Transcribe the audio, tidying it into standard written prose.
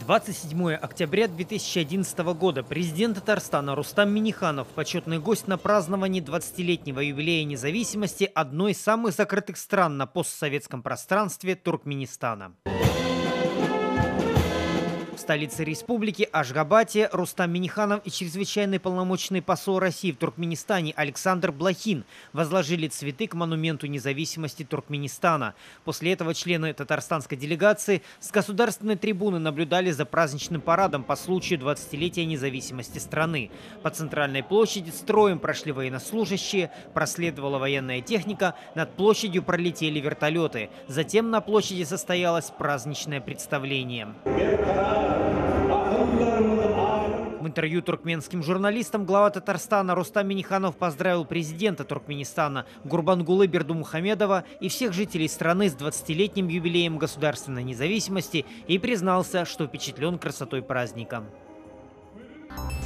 27 октября 2011 года президент Татарстана Рустам Минниханов, почетный гость на праздновании 20-летнего юбилея независимости одной из самых закрытых стран на постсоветском пространстве Туркменистана. В столице республики Ашгабаде Рустам Минниханов и чрезвычайный полномочный посол России в Туркменистане Александр Блохин возложили цветы к монументу независимости Туркменистана. После этого члены татарстанской делегации с государственной трибуны наблюдали за праздничным парадом по случаю 20-летия независимости страны. По центральной площади строем прошли военнослужащие, проследовала военная техника, над площадью пролетели вертолеты. Затем на площади состоялось праздничное представление. В интервью туркменским журналистам глава Татарстана Рустам Минниханов поздравил президента Туркменистана Гурбангулы Бердумухамедова и всех жителей страны с 20-летним юбилеем государственной независимости и признался, что впечатлен красотой праздника.